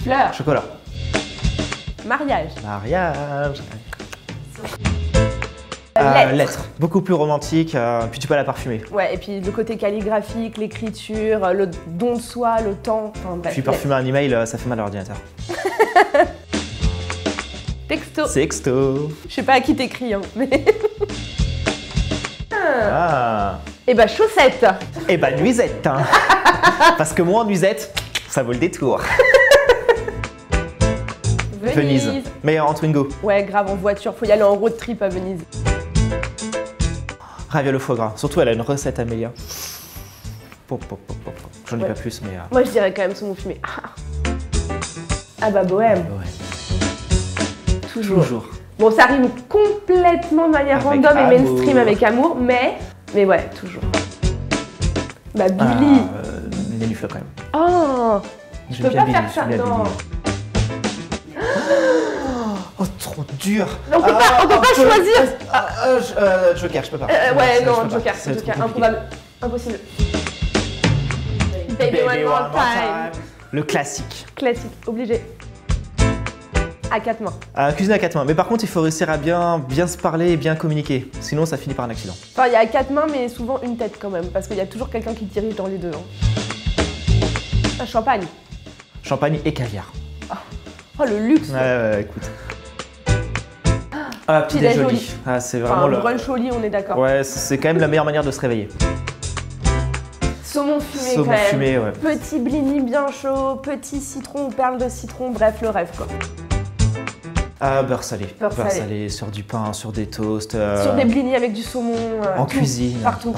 Fleurs. Chocolat. Mariage. Mariage. Lettre. Beaucoup plus romantique, puis tu peux la parfumer. Ouais, et puis le côté calligraphique, l'écriture, le don de soi, le temps, enfin bref. Puis parfumer un email, ça fait mal à l'ordinateur. Texto. Sexto. Je sais pas à qui t'écris, hein, mais... Ah. Et bah chaussettes. Et bah nuisette, hein. Parce que moi en nuisette, ça vaut le détour. Venise. Mais en Twingo. Ouais, grave, en voiture, faut y aller en road trip à Venise. Ravioles au foie gras. Surtout, elle a une recette, Amélia. J'en ai pas plus, mais... Moi, je dirais quand même saumon fumé. Ah bah bohème. Ouais. Toujours. Bon, ça rime complètement de manière Avec random et amour. mainstream avec amour, mais ouais, toujours. Bah Billy. Nénuphla quand même. Oh, je J'aime peux bien pas faire Billy, ça, j'aime bien non. Billy. Oh, trop dur. On peut pas choisir. Joker, je peux pas. Ouais, non, je peux pas. Joker, C'est trop Joker, compliqué. improbable, impossible. Baby one more time. Le classique. Classique, obligé. À quatre mains. Cuisine à quatre mains. Mais par contre, il faut réussir à bien se parler et bien communiquer. Sinon, ça finit par un accident. Enfin, il y a à quatre mains, mais souvent une tête quand même, parce qu'il y a toujours quelqu'un qui dirige dans les deux. Hein. Champagne. Champagne et caviar. Oh, le luxe. Ouais, écoute. Petit Petit-déj déj au au lit. lit. C'est Enfin, vraiment le... brunch au lit, on est d'accord. Ouais, c'est quand même la meilleure manière de se réveiller. Saumon fumé Saumon quand même. fumé, ouais. Petit blini bien chaud, petit citron ou perle de citron, bref, le rêve quoi. Beurre salé. Beurre salé. Sur du pain, sur des toasts. Sur des blinis avec du saumon. En tout, cuisine. Partout.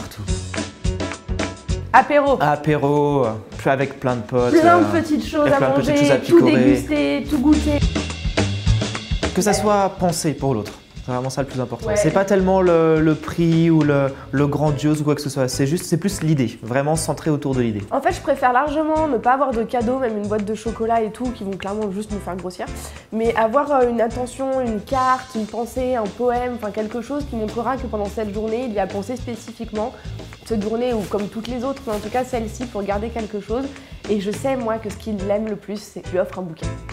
Apéro. Apéro, avec plein de potes. Plein de petites choses et à plein de manger, petites choses à tout picorer. déguster, tout goûter. Que ça soit pensé pour l'autre. C'est vraiment ça le plus important. Ouais. C'est pas tellement le prix ou le grandiose ou quoi que ce soit. C'est plus l'idée. Vraiment centré autour de l'idée. En fait, je préfère largement ne pas avoir de cadeaux, même une boîte de chocolat et tout, qui vont clairement juste me faire grossir. Mais avoir une attention, une carte, une pensée, un poème, enfin quelque chose qui montrera que pendant cette journée, il y a pensé spécifiquement. Cette journée ou comme toutes les autres, mais en tout cas celle-ci pour garder quelque chose. Et je sais moi que ce qu'il aime le plus, c'est que je lui offre un bouquet.